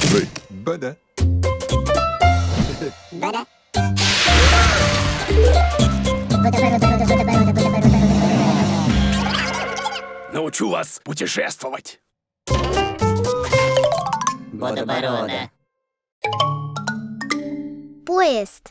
Ой, Бода. Бода. Научу вас путешествовать. Бода-борода. Поезд.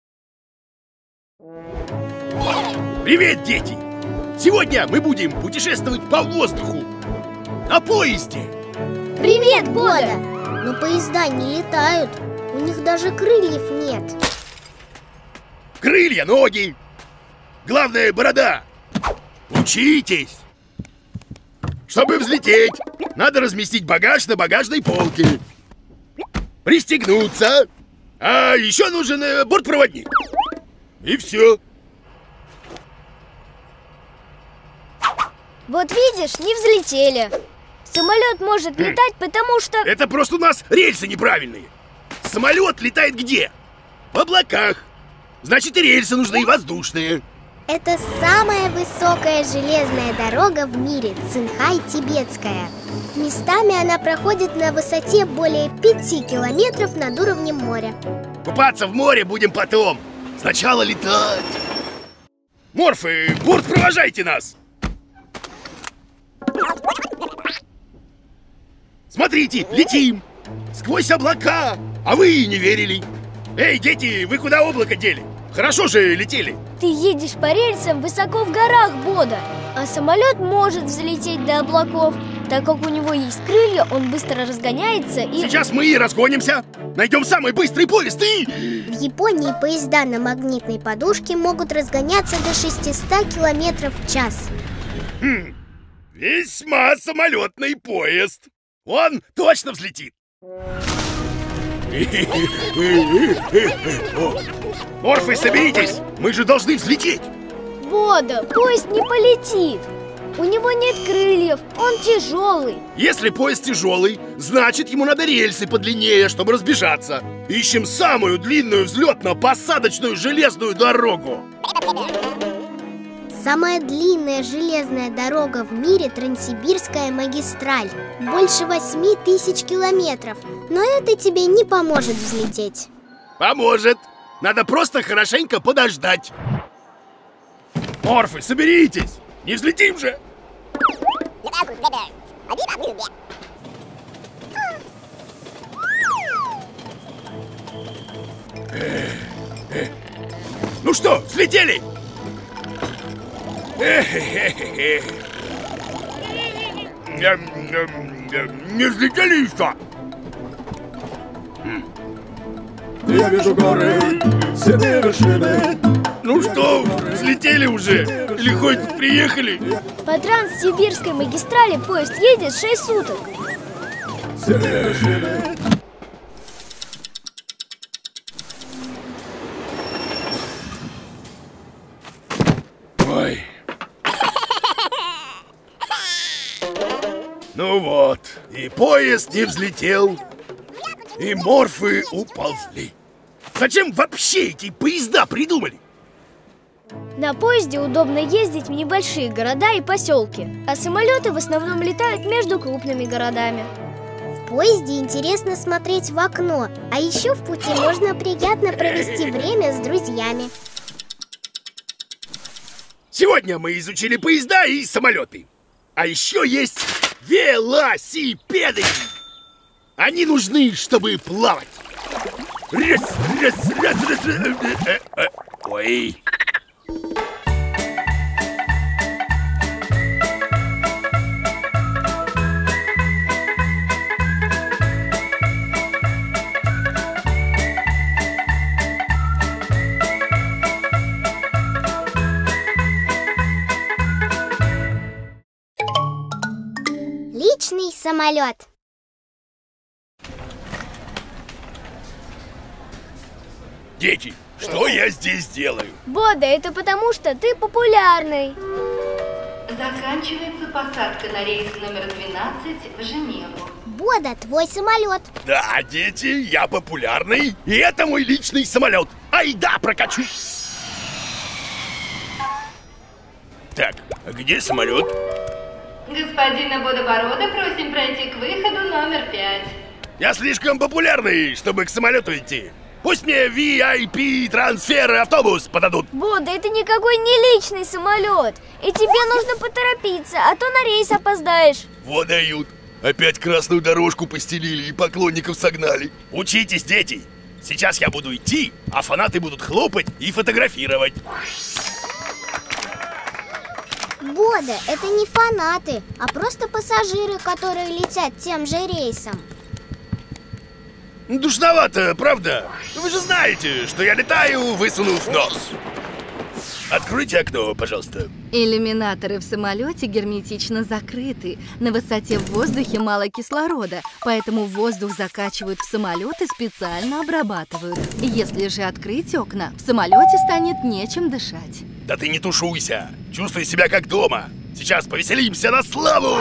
Привет, дети! Сегодня мы будем путешествовать по воздуху на поезде. Привет, Бода! Но поезда не летают. У них даже крыльев нет. Крылья, ноги. Главное, борода. Учитесь. Чтобы взлететь, надо разместить багаж на багажной полке. Пристегнуться. А еще нужен бортпроводник. И все. Вот видишь, не взлетели. Самолет может летать, потому что... Это просто у нас рельсы неправильные. Самолет летает где? В облаках. Значит, и рельсы нужны, и воздушные. Это самая высокая железная дорога в мире, Цинхай-Тибетская. Местами она проходит на высоте более 5 километров над уровнем моря. Купаться в море будем потом. Сначала летать. Морфы, борт, провожайте нас. Смотрите, летим сквозь облака, а вы и не верили. Эй, дети, вы куда облако дели? Хорошо же летели. Ты едешь по рельсам высоко в горах, Бода. А самолет может взлететь до облаков. Так как у него есть крылья, он быстро разгоняется и... Сейчас мы и разгонимся. Найдем самый быстрый поезд и... В Японии поезда на магнитной подушке могут разгоняться до 600 километров в час. Весьма самолетный поезд. Он точно взлетит. Морфы, соберитесь. Мы же должны взлететь. Бода, поезд не полетит. У него нет крыльев, он тяжелый. Если поезд тяжелый, значит ему надо рельсы подлиннее, чтобы разбежаться. Ищем самую длинную взлетно-посадочную железную дорогу. Самая длинная железная дорога в мире – Транссибирская магистраль. Больше 8000 километров. Но это тебе не поможет взлететь. Поможет. Надо просто хорошенько подождать. Морфы, соберитесь. Не взлетим же. Ну что, взлетели? Не взлетели еще? Я вижу горы, седые вершины. Ну что, взлетели уже? Или хоть приехали? По Транссибирской магистрали поезд едет 6 суток. Седые вершины. Ой. Ну вот, и поезд не взлетел, и морфы уползли. Зачем вообще эти поезда придумали? На поезде удобно ездить в небольшие города и поселки, а самолеты в основном летают между крупными городами. В поезде интересно смотреть в окно, а еще в пути можно приятно провести время с друзьями. Сегодня мы изучили поезда и самолеты. А еще есть велосипеды. Они нужны, чтобы плавать. Раз, раз, раз, раз. Ой. Личный самолет. Дети, что я здесь делаю? Бода, это потому, что ты популярный. Заканчивается посадка на рейс номер 12 в Женеву. Бода, твой самолет. Да, дети, я популярный, и это мой личный самолет. Айда, прокачу. Так, а где самолет? Господина Бодоборода просим пройти к выходу номер 5. Я слишком популярный, чтобы к самолету идти. Пусть мне VIP трансфер и автобус подадут. Бода, это никакой не личный самолет. И тебе нужно поторопиться, а то на рейс опоздаешь. Вот дают. Опять красную дорожку постелили и поклонников согнали. Учитесь, дети. Сейчас я буду идти, а фанаты будут хлопать и фотографировать. Бода, это не фанаты, а просто пассажиры, которые летят тем же рейсом. Душновато, правда? Вы же знаете, что я летаю, высунув нос. Откройте окно, пожалуйста. Иллюминаторы в самолете герметично закрыты. На высоте в воздухе мало кислорода, поэтому воздух закачивают в самолет и специально обрабатывают. Если же открыть окна, в самолете станет нечем дышать. Да ты не тушуйся. Чувствуй себя как дома. Сейчас повеселимся на славу.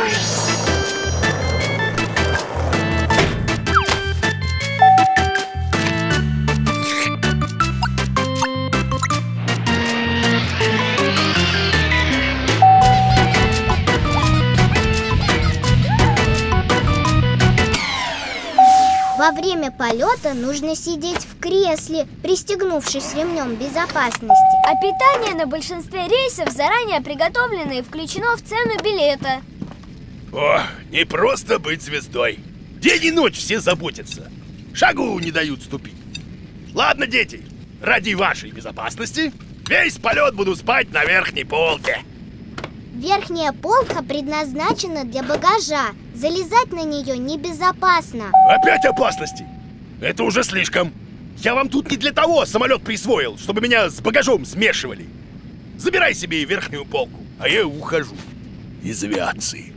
Во время полета нужно сидеть в кресле, пристегнувшись ремнем безопасности. А питание на большинстве рейсов заранее приготовлено и включено в цену билета. О, не просто быть звездой. День и ночь все заботятся. Шагу не дают ступить. Ладно, дети, ради вашей безопасности весь полет буду спать на верхней полке. Верхняя полка предназначена для багажа. Залезать на нее небезопасно. Опять опасности? Это уже слишком. Я вам тут не для того самолет присвоил, чтобы меня с багажом смешивали. Забирай себе верхнюю полку, а я ухожу из авиации.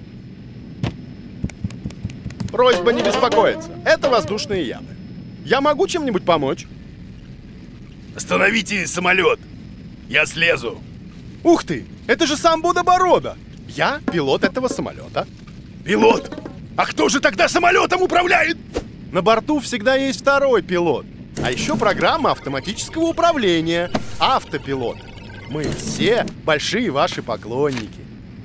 Просьба не беспокоиться. Это воздушные ямы. Я могу чем-нибудь помочь? Остановите самолет. Я слезу. Ух ты! Это же сам Бода-Борода! Я пилот этого самолета. Пилот? А кто же тогда самолетом управляет? На борту всегда есть второй пилот. А еще программа автоматического управления. Автопилот. Мы все большие ваши поклонники.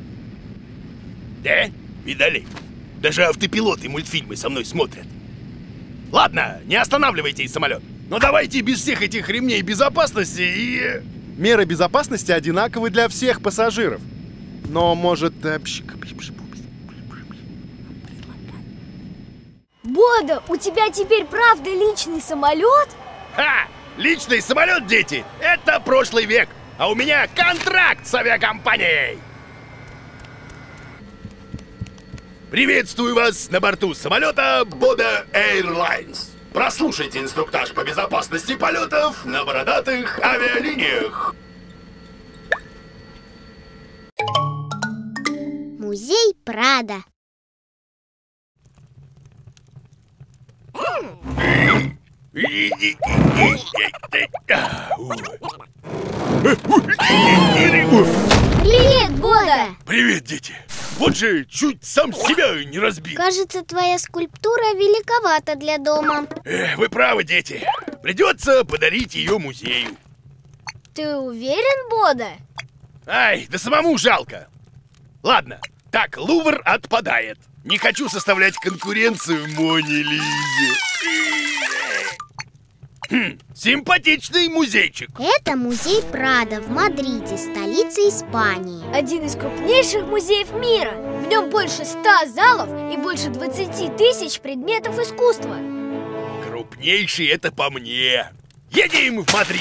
Да? Видали? Даже автопилоты мультфильмы со мной смотрят. Ладно, не останавливайте самолет. Но давайте без всех этих ремней безопасности и... Меры безопасности одинаковы для всех пассажиров. Но, может... Бода, у тебя теперь правда личный самолет? Ха! Личный самолет, дети, это прошлый век. А у меня контракт с авиакомпанией. Приветствую вас на борту самолета Бода Airlines. Прослушайте инструктаж по безопасности полетов на бородатых авиалиниях. Музей Прадо. Привет, Бода! Привет, дети! Вот же чуть сам себя не разбил. Кажется, твоя скульптура великовата для дома. Вы правы, дети. Придется подарить ее музею. Ты уверен, Бода? Ай, да самому жалко. Ладно, так, Лувр отпадает. Не хочу составлять конкуренцию Моне Лизе. Симпатичный музейчик. Это музей Прадо в Мадриде, столице Испании. Один из крупнейших музеев мира. В нем больше 100 залов и больше 20 тысяч предметов искусства. Крупнейший это по мне. Едем в Мадрид.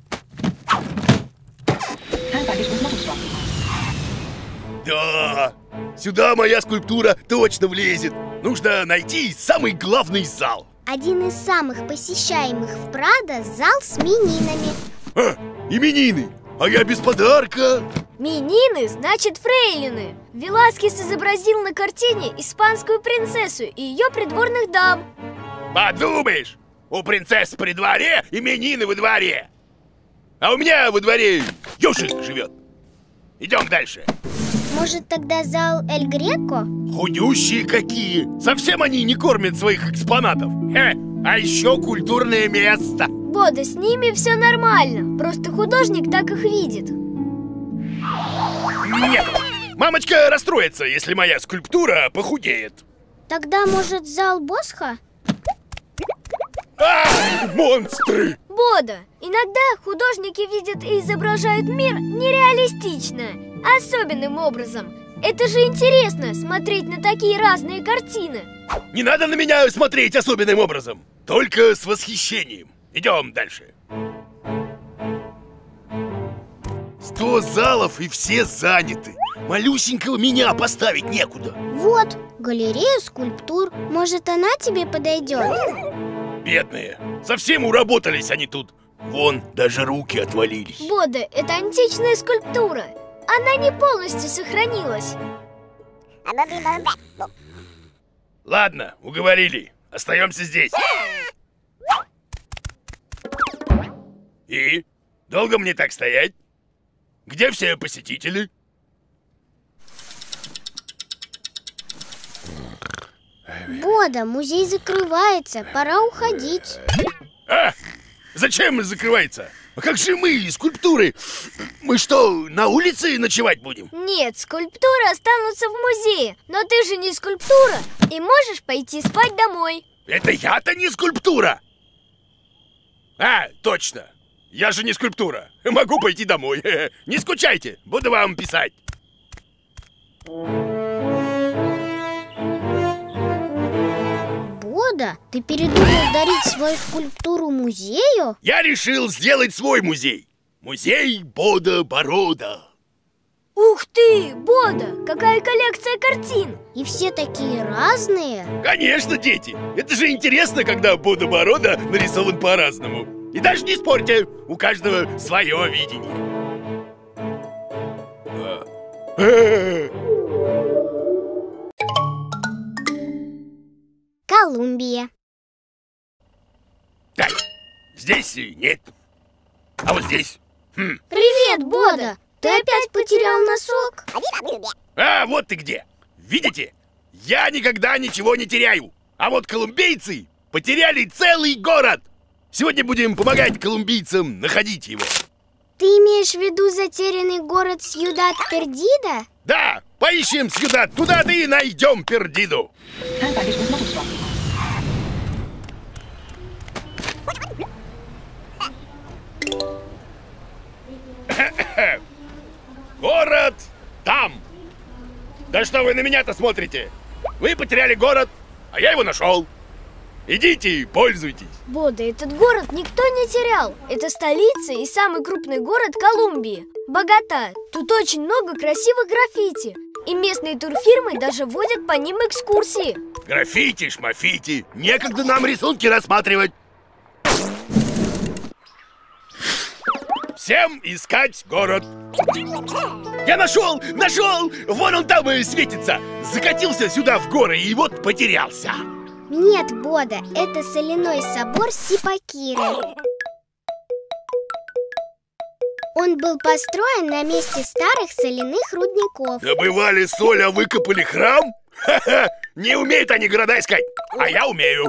Да, сюда моя скульптура точно влезет. Нужно найти самый главный зал. Один из самых посещаемых в Прадо – зал с мининами. Именины, а я без подарка. Минины значит фрейлины. Веласкес изобразил на картине испанскую принцессу и ее придворных дам. Подумаешь, у принцесс при дворе именины во дворе. А у меня во дворе ёжик живет. Идем дальше. Может, тогда зал Эль Греко? Худющие какие! Совсем они не кормят своих экспонатов. А еще культурное место. Бода, с ними все нормально. Просто художник так их видит. Нет, мамочка расстроится, если моя скульптура похудеет. Тогда, может, зал Босха? Монстры! Бода, иногда художники видят и изображают мир нереалистично, особенным образом. Это же интересно, смотреть на такие разные картины. Не надо на меня смотреть особенным образом, только с восхищением. Идем дальше. 100 залов и все заняты. Малюсенького меня поставить некуда. Вот, галерея скульптур. Может, она тебе подойдет? Бедные, совсем уработались они тут. Вон, даже руки отвалились. Бода, это античная скульптура. Она не полностью сохранилась. Ладно, уговорили. Остаемся здесь. И? Долго мне так стоять? Где все посетители? Бода, музей закрывается, пора уходить. Зачем закрывается? А как же мы, скульптуры? Мы что, на улице ночевать будем? Нет, скульптуры останутся в музее. Но ты же не скульптура и можешь пойти спать домой. Это я-то не скульптура! Точно! Я же не скульптура. Могу пойти домой. Не скучайте, буду вам писать. Бода, ты передумал дарить свою скульптуру музею? Я решил сделать свой музей. Музей Бода-Борода. Ух ты, Бода, какая коллекция картин! И все такие разные. Конечно, дети. Это же интересно, когда Бода-Борода нарисован по-разному. И даже не спорьте, у каждого свое видение. Колумбия. Так, здесь нет. А вот здесь. Привет, Бода! Ты опять потерял носок? Вот ты где. Видите? Я никогда ничего не теряю. А вот колумбийцы потеряли целый город. Сегодня будем помогать колумбийцам находить его. Ты имеешь в виду затерянный город Сьюдад-Пердидо? Да, поищем Сьюдад, туда-то и найдем Пердиду. Город там. Да что вы на меня-то смотрите? Вы потеряли город, а я его нашел. Идите, пользуйтесь. Бода, этот город никто не терял. Это столица и самый крупный город Колумбии. Богата. Тут очень много красивых граффити. И местные турфирмы даже водят по ним экскурсии. Граффити, шмафити. Некогда нам рисунки рассматривать. Всем искать город. Я нашел! Вон он там светится. Закатился сюда в горы и вот потерялся. Нет, Бода, это соляной собор Сипакиры. Он был построен на месте старых соляных рудников. Добывали соль, а выкопали храм? Ха-ха! Не умеют они города искать, а я умею.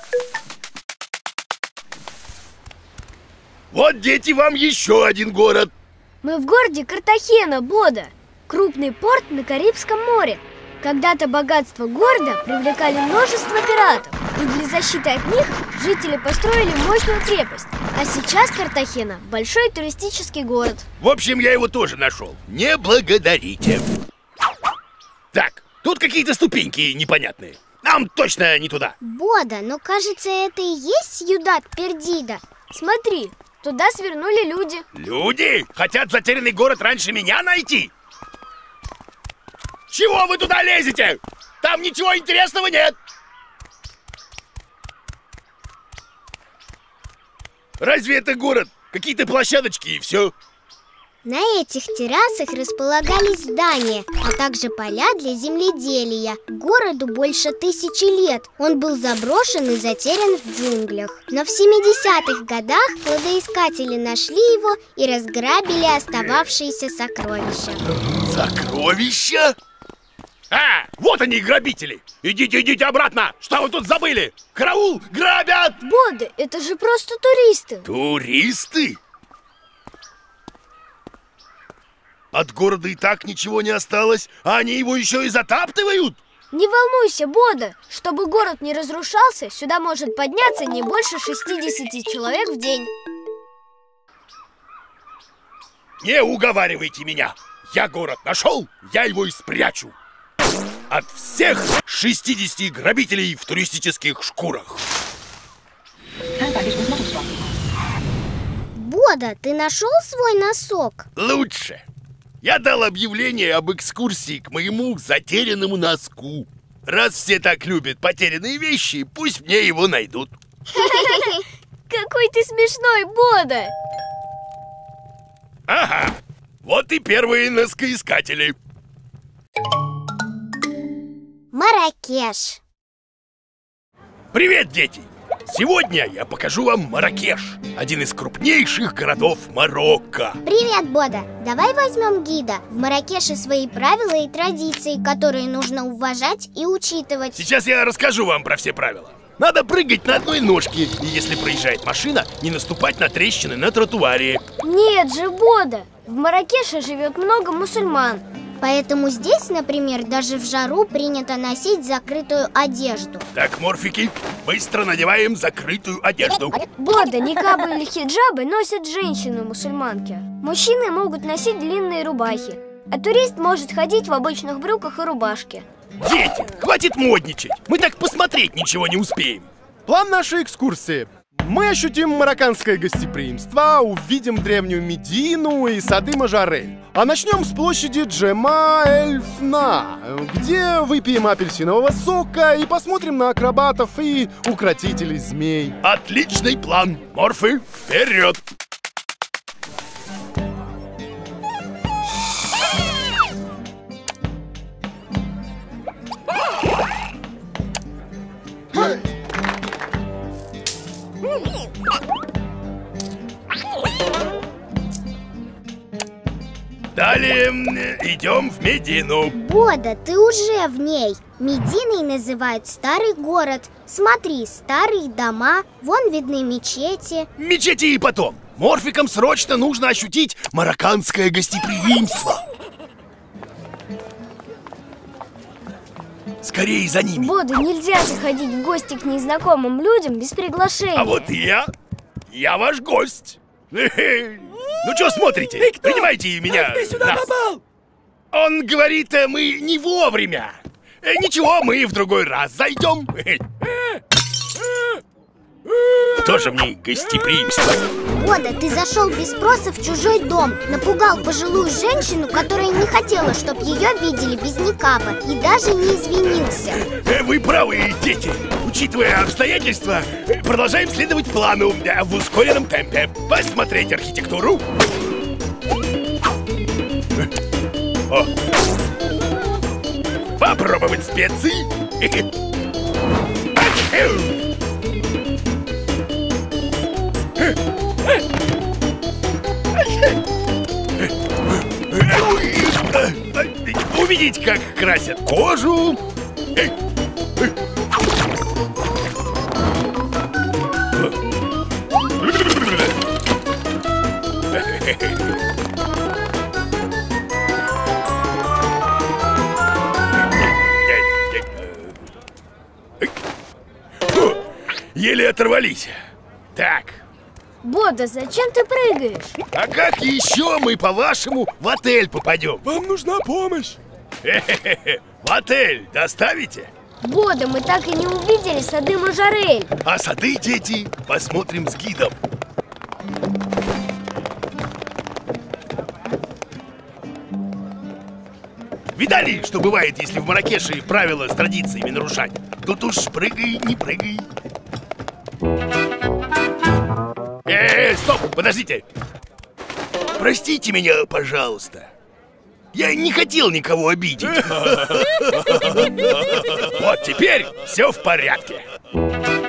Вот, дети, вам еще один город. Мы в городе Картахена, Бода. Крупный порт на Карибском море. Когда-то богатство города привлекали множество пиратов, и для защиты от них жители построили мощную крепость. А сейчас Картахена – большой туристический город. В общем, я его тоже нашел. Не благодарите. Так, тут какие-то ступеньки непонятные. Нам точно не туда. Бода, но кажется, это и есть Сьюдад-Пердидо. Смотри, туда свернули люди. Люди? Хотят затерянный город раньше меня найти? Чего вы туда лезете? Там ничего интересного нет. Разве это город? Какие-то площадочки и все. На этих террасах располагались здания, а также поля для земледелия. Городу больше 1000 лет. Он был заброшен и затерян в джунглях. Но в 70-х годах кладоискатели нашли его и разграбили остававшиеся сокровища. Сокровища? Вот они, грабители! Идите обратно! Что вы тут забыли? Караул! Грабят! Бода, это же просто туристы. Туристы? От города и так ничего не осталось, а они его еще и затаптывают? Не волнуйся, Бода. Чтобы город не разрушался, сюда может подняться не больше 60 человек в день. Не уговаривайте меня. Я город нашел, я его и спрячу. От всех 60 грабителей в туристических шкурах. Бода, ты нашел свой носок? Лучше. Я дал объявление об экскурсии к моему затерянному носку. Раз все так любят потерянные вещи, пусть мне его найдут. Какой ты смешной, Бода! Ага, вот и первые носкоискатели. Марракеш. Привет, дети! Сегодня я покажу вам Марракеш, один из крупнейших городов Марокко. Привет, Бода. Давай возьмем гида. В Марракеше свои правила и традиции, которые нужно уважать и учитывать. Сейчас я расскажу вам про все правила. Надо прыгать на одной ножке, и если проезжает машина, не наступать на трещины на тротуаре. Нет же, Бода. В Марракеше живет много мусульман. Поэтому здесь, например, даже в жару принято носить закрытую одежду. Так, морфики, быстро надеваем закрытую одежду. Бода, никабы или хиджабы носят женщины-мусульманки. Мужчины могут носить длинные рубахи, а турист может ходить в обычных брюках и рубашке. Дети, хватит модничать. Мы так посмотреть ничего не успеем. План нашей экскурсии. Мы ощутим марокканское гостеприимство, увидим древнюю Медину и сады Мажарель. А начнем с площади Джема-эль-Фна, где выпьем апельсинового сока и посмотрим на акробатов и укротителей змей. Отличный план. Морфы, вперед! Далее идем в Медину. Бода, ты уже в ней. Мединой называют старый город. Смотри, старые дома, вон видны мечети. Мечети и потом. Морфикам срочно нужно ощутить марокканское гостеприимство. Скорее за ними. Бода, нельзя заходить в гости к незнакомым людям без приглашения. А вот и я ваш гость. Ну что смотрите? Принимайте меня. Как ты сюда попал? Он говорит, мы не вовремя. Ничего, мы в другой раз зайдем. Тоже мне гостеприимство. Бода, ты зашел без спроса в чужой дом. Напугал пожилую женщину, которая не хотела, чтобы ее видели без никаба. И даже не извинился. Вы правы, дети. Учитывая обстоятельства, продолжаем следовать плану в ускоренном темпе. Посмотреть архитектуру. О. Попробовать специи. Увидеть, как красят кожу. Еле оторвались. Так. Бода, зачем ты прыгаешь? А как еще мы, по-вашему, в отель попадем? Вам нужна помощь. В отель доставите? Бода, мы так и не увидели сады Мажарель. А сады, дети, посмотрим с гидом. Видали, что бывает, если в Марракеше правила с традициями нарушать? Тут уж прыгай, не прыгай. Стоп, подождите. Простите меня, пожалуйста. Я не хотел никого обидеть. Вот теперь все в порядке.